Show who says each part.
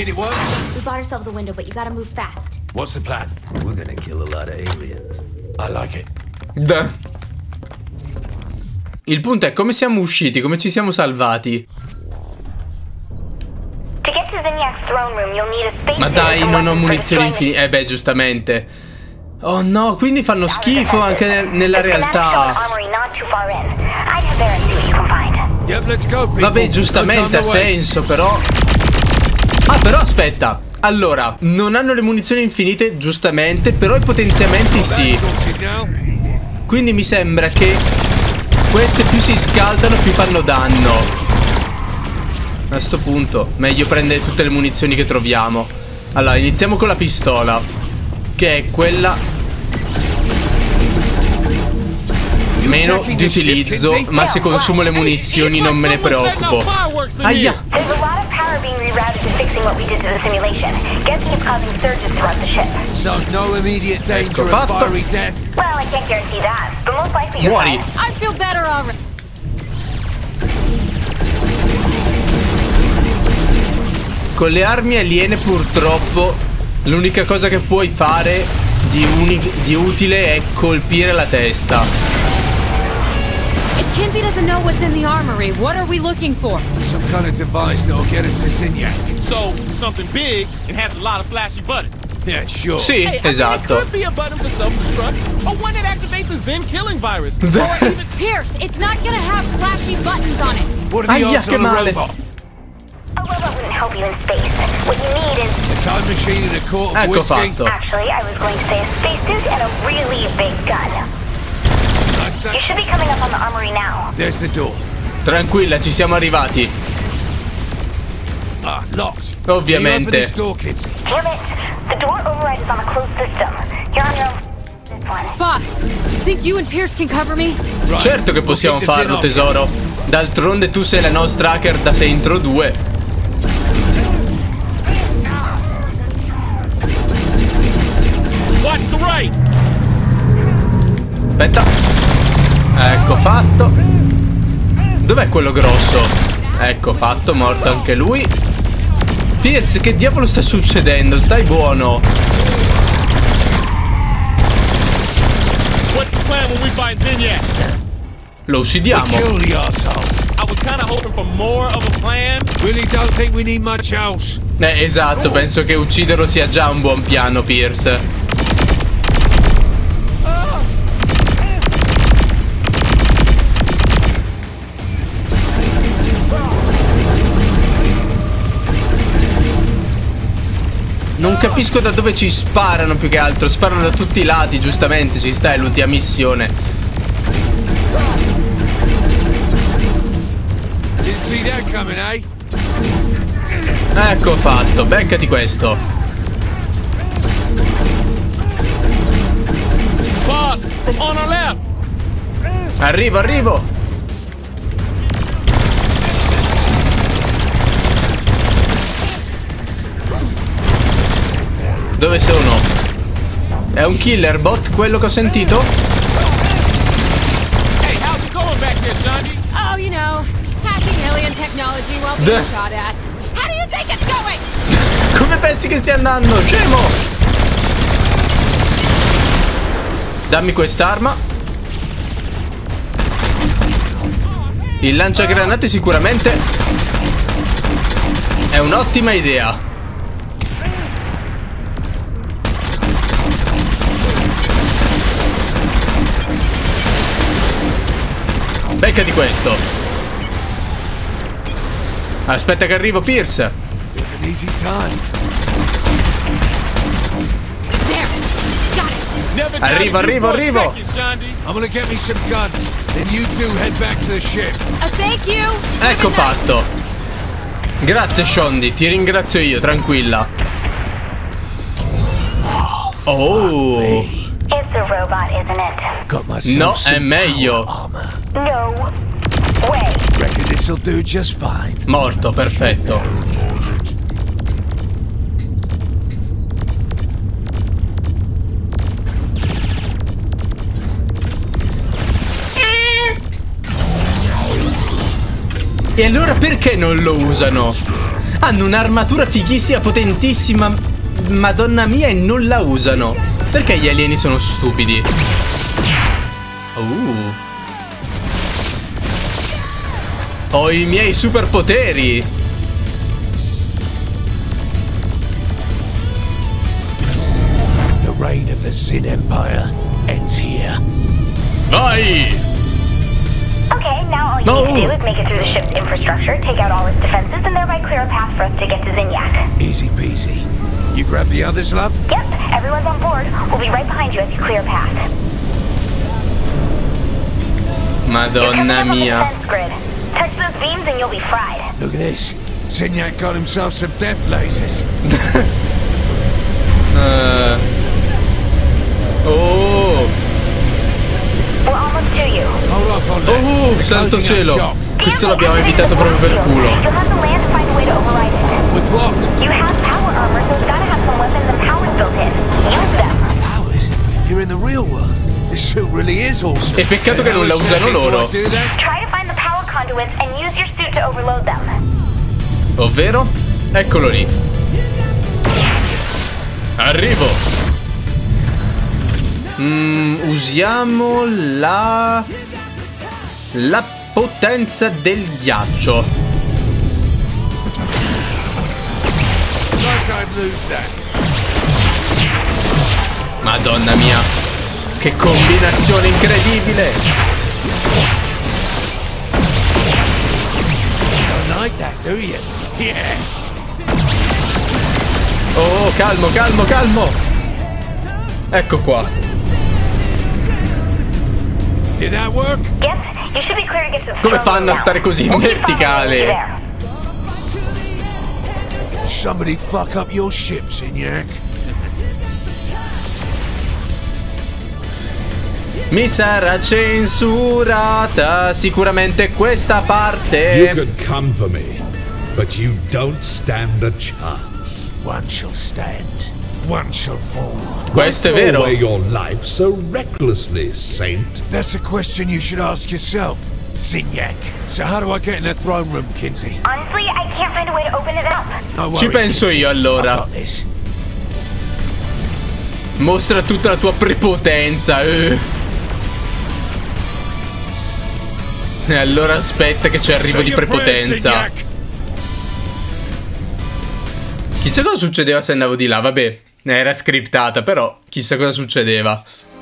Speaker 1: Thinking it works?
Speaker 2: We bought ourselves a window, but you gotta move fast.
Speaker 1: What's the plan? We're gonna kill a lot of aliens. I like it.
Speaker 3: Il punto è come siamo usciti, come ci siamo salvati.
Speaker 4: To get to Zinyak's throne room, you'll need a space.
Speaker 3: Ma dai, non ho munizioni infinite. Beh, giustamente. Oh no, quindi fanno schifo anche nella realtà. Vabbè, giustamente ha senso, però. Ah, però aspetta. Allora, non hanno le munizioni infinite, giustamente, però i potenziamenti sì. Quindi mi sembra che queste più si scaldano, più fanno danno. A sto punto, meglio prendere tutte le munizioni che troviamo. Allora, iniziamo con la pistola, che è quella meno di utilizzo, ma se consumo le munizioni non me ne preoccupo. Aia! Ecco fatto. Muori. Con le armi aliene purtroppo l'unica cosa che puoi fare di utile è colpire la testa.
Speaker 5: Kinsey doesn't know what's in the armory. What are we looking for?
Speaker 1: Some kind of device that'll get us to Zinyak.
Speaker 6: So, something big and has a lot of flashy buttons.
Speaker 1: Yeah, sure.
Speaker 3: Sì, esatto.
Speaker 6: It could be a button for self-destruct, or one that activates a Zen killing virus. Or even...
Speaker 5: Pierce, it's not gonna have flashy buttons on it.
Speaker 1: What are the odds on a
Speaker 3: male.
Speaker 1: robot?
Speaker 4: A robot wouldn't help you in space. What you need is
Speaker 1: A time machine and a quart of
Speaker 3: Ecco
Speaker 1: whiskey.
Speaker 3: fatto.
Speaker 4: actually, I was going to say a spacesuit and a really big gun. You should be coming up on the armory now.
Speaker 1: There's the door.
Speaker 3: Tranquilla, ci siamo arrivati.
Speaker 1: Ah, locked.
Speaker 3: Ovviamente.
Speaker 1: Can you open this door, Kinsey?
Speaker 4: Damn it! The door override is on a closed system. You're on your own. This one.
Speaker 5: Boss, think you and Pierce can cover me?
Speaker 1: Right.
Speaker 3: Certo che possiamo
Speaker 1: We'll keep
Speaker 3: farlo,
Speaker 1: this in on.
Speaker 3: tesoro. D'altronde tu sei la nostra hacker da Saintro 2.
Speaker 6: Watch the right!
Speaker 3: Aspetta. Ecco fatto. Dov'è quello grosso? Ecco fatto, morto anche lui. Pierce, che diavolo sta succedendo? Stai buono.
Speaker 6: What's the plan when we find Zinyak?
Speaker 3: Lo uccidiamo.
Speaker 1: Kill the arsehole.
Speaker 6: I was kind of hoping for more of a plan.
Speaker 1: Really don't think we need much else.
Speaker 3: Esatto, penso che ucciderlo sia già un buon piano, Pierce. Non capisco da dove ci sparano più che altro. Sparano da tutti i lati, giustamente. Ci sta, è l'ultima missione.
Speaker 1: Didn't see that coming, eh?
Speaker 3: Ecco fatto, beccati questo.
Speaker 6: Boss, from on our left.
Speaker 3: Arrivo, arrivo. Dove sono? È un killer bot quello che ho sentito?
Speaker 6: Hey, how's it going back there, Johnny?
Speaker 5: Oh, you know, hacking alien technology while being shot at. How do you think it's going?
Speaker 3: Come pensi che stia andando, scemo? Dammi quest'arma. Il lanciagranate sicuramente è un'ottima idea. Beccati questo. Aspetta che arrivo, Pierce.
Speaker 1: We have an easy time.
Speaker 5: There, got it.
Speaker 6: Never
Speaker 3: Arrivo,
Speaker 6: doubted you
Speaker 3: arrivo,
Speaker 6: for a
Speaker 3: arrivo.
Speaker 6: second, Johnny.
Speaker 1: I'm gonna get me some guns. Then you two head back to the ship.
Speaker 5: Thank you.
Speaker 3: Ecco fatto. Grazie, Shondi, ti ringrazio io, tranquilla. Oh.
Speaker 4: It's a robot, isn't it?
Speaker 1: Got myself
Speaker 3: No,
Speaker 1: some
Speaker 3: è meglio.
Speaker 1: power armor.
Speaker 4: No way.
Speaker 1: Reckon this'll do just fine.
Speaker 3: Morto, perfetto. E allora perché non lo usano? Hanno un'armatura fighissima, potentissima, madonna mia, e non la usano. Perché gli alieni sono stupidi? Ho i miei superpoteri.
Speaker 1: The reign of the Zin Empire ends here.
Speaker 3: Vai!
Speaker 4: Okay, now all you need to do is make it through the ship's infrastructure, take out all its defenses, and thereby clear a path for us to get to Zinyak.
Speaker 1: Easy peasy. You grab the others, love?
Speaker 4: Yep, everyone's on board. We'll be right behind you as you clear a path.
Speaker 3: Madonna mia.
Speaker 4: Grid. Touch those beams and you'll be fried.
Speaker 1: Look at this. Zinyak got himself some death lasers.
Speaker 3: Oh.
Speaker 4: We're almost to you.
Speaker 1: Hold off on that.
Speaker 3: Oh, santo cielo. Questo l'abbiamo evitato proprio per culo.
Speaker 4: You'll have to land to find a way to override it.
Speaker 1: With what?
Speaker 4: You have power armor, so it's gotta have some weapons and powers built in. Use them.
Speaker 1: Powers? You're in the real world. This suit really is awesome.
Speaker 3: E peccato che non la usano loro.
Speaker 4: Try to find the power conduits and use your suit to overload them.
Speaker 3: Ovvero? Eccolo lì. Arrivo. Usiamo la potenza del ghiaccio. Madonna mia, che combinazione incredibile.
Speaker 1: Don't like that, do you? Yeah.
Speaker 3: Oh, calmo, calmo, calmo. Ecco qua.
Speaker 1: Did that work?
Speaker 4: Yep, you should be clear to get to the
Speaker 3: Come
Speaker 4: throne
Speaker 3: fanno a
Speaker 4: now.
Speaker 3: stare così in
Speaker 4: We'll keep following
Speaker 3: verticale?
Speaker 4: you there.
Speaker 1: Somebody fuck up your ship, Zinyak.
Speaker 3: Mi sarà censurata sicuramente questa
Speaker 7: You
Speaker 3: parte.
Speaker 7: can come for me, but you don't stand a chance.
Speaker 1: One shall stand, one shall fall.
Speaker 3: Questo è
Speaker 7: Throw
Speaker 3: vero.
Speaker 7: away your life so recklessly, Saint.
Speaker 1: That's a question you should ask yourself, Zinyak. So how do I get in the throne room, Kinsey?
Speaker 4: Honestly, I can't find a way to open it up.
Speaker 1: No
Speaker 3: Ci
Speaker 1: worries,
Speaker 3: penso
Speaker 1: Kinsey.
Speaker 3: io
Speaker 1: I've
Speaker 3: allora.
Speaker 1: got this.
Speaker 3: Mostra tutta la tua prepotenza. E allora aspetta che ci arrivo di prepotenza. Chissà cosa succedeva se andavo di là. Vabbè, era scriptata, però chissà cosa succedeva.